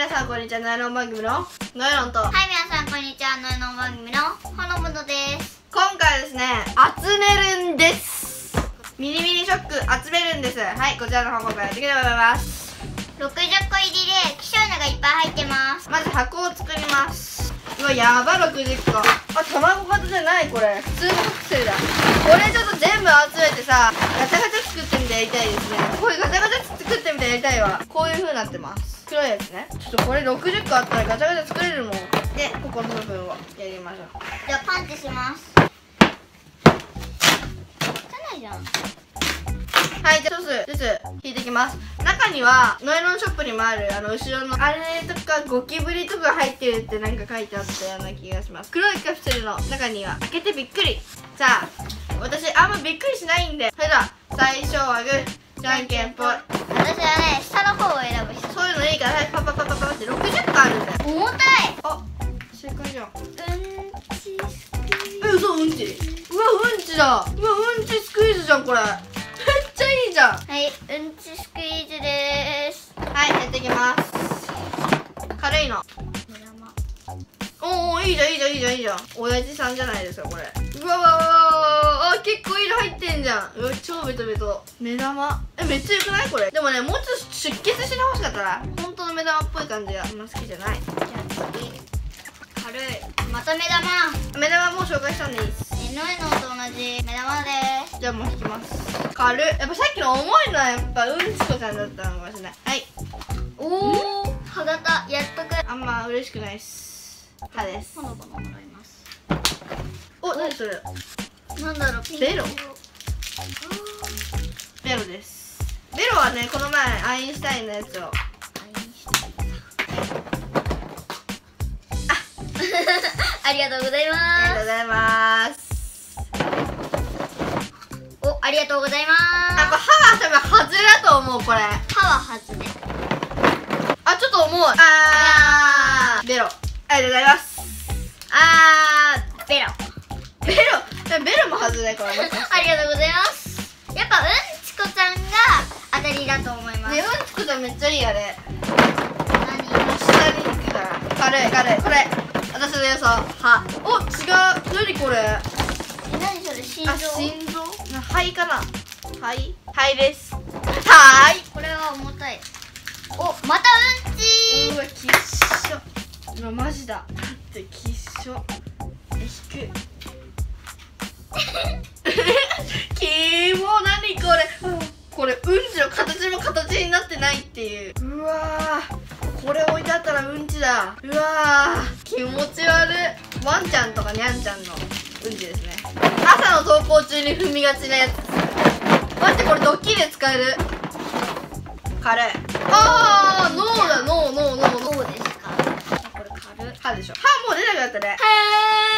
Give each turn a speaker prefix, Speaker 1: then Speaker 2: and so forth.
Speaker 1: 皆さんこんにちは。ノエロン番組のノエロンと、
Speaker 2: はい、皆さんこんにちは。ノエロン番組のほのぶのです。
Speaker 1: 今回はですね、集めるんです。ミニミニショック集めるんです。はい、こちらの方今回やっていきたいと思います。
Speaker 2: 60個入りで希少ながいっぱい入ってます。
Speaker 1: まず箱を作ります。うわ、やば、60個。あ、卵型じゃない、これ普通のカプセルだ。これちょっと全部集めてさ、ガチャガチャ作ってみてやりたいですね。これガチャガチャ作ってみてやりたいわ。こういう風になってます。黒いやつね。ちょっとこれ60個あったらガチャガチャ作れるもん。で、ここの部分をやりましょう。
Speaker 2: じゃあパンチします。汚いじゃん。
Speaker 1: はい、じゃあソース引いていきます。中にはノエロンショップにもある後ろのあれとかゴキブリとか入ってるってなんか書いてあったような気がします。黒いカプセルの中には開けてびっくり。さあ、私あんまびっくりしないんで、それでは最初はグーじゃんけんぽい。
Speaker 2: 私はね、下の方を選ぶ人。
Speaker 1: そういうのいいから、はい、パパパパパって60個あるんだよ。
Speaker 2: 重たい。
Speaker 1: あ、正解じゃん。
Speaker 2: うんちスクイ
Speaker 1: え、嘘、うんち。うわ、うんちだ。うわ、うんちスクイーズじゃん、これ。めっちゃいいじゃん。
Speaker 2: はい、うんちスクイーズです。
Speaker 1: はい、やっていきます。軽いの。おお、いいじゃんいいじゃんいいじゃんいいじゃん。親父さんじゃないですかこれ。うわわわわ、あ、結構色入ってんじゃん。うわ、超ベトベト。目玉、え、めっちゃ良くないこれ。でもね、もうちょっと出血してほしかったな。本当の目玉っぽい感じがあんま好きじゃない。
Speaker 2: じゃあ次、軽い。また目玉。
Speaker 1: 目玉もう紹介したんでいいです。
Speaker 2: ノエノと同じ目玉です。
Speaker 1: じゃあもう引きます。軽い。やっぱさっきの重いのはやっぱうんちこちゃんだったのかもしれない。はい。
Speaker 2: おお、歯型やっとく。
Speaker 1: あんま嬉しくないっす。歯です。
Speaker 2: ほのぼのもらいます。
Speaker 1: お、何それ。
Speaker 2: なんだろう、ピンク
Speaker 1: ベロ。ベロです。ベロはね、この前アインシュタインのやつを。
Speaker 2: ありがとうございます。
Speaker 1: ありがとうございます。
Speaker 2: お、ありがとうございます。
Speaker 1: あ、これ歯は多分外れだと思う、これ。
Speaker 2: 歯は外れ。
Speaker 1: あ、ちょっと重い。あー、ベロ。ありがとうございます。
Speaker 2: ベロ。
Speaker 1: ベロも外れ、これ。
Speaker 2: ありがとうございます。やっぱうんちこちゃんが当たりだと思います。
Speaker 1: ね、うんちこちゃんめっちゃいい、あれ。
Speaker 2: 何？
Speaker 1: もう下に行くから。軽い、軽い。これ。私の予想。歯。お、違う。何これ。
Speaker 2: 何それ、心臓？
Speaker 1: あ、心臓？肺かな。肺です。はい。
Speaker 2: これは重たい。お、またうんち。
Speaker 1: うわ、きっしょ。うわ、マジだ。だってきっしょ。引く。キモ、何これ。これうんちの形も形になってないっていう。うわー、これ置いてあったらうんちだ。うわー、気持ち悪い。ワンちゃんとかニャンちゃんのうんちですね。朝の登校中に踏みがちなやつ。待って、これドッキリで使える。軽い。あー、脳だ、脳。
Speaker 2: どうですか？これ軽い。
Speaker 1: 歯でしょ。歯もう出なくなったね。
Speaker 2: へー。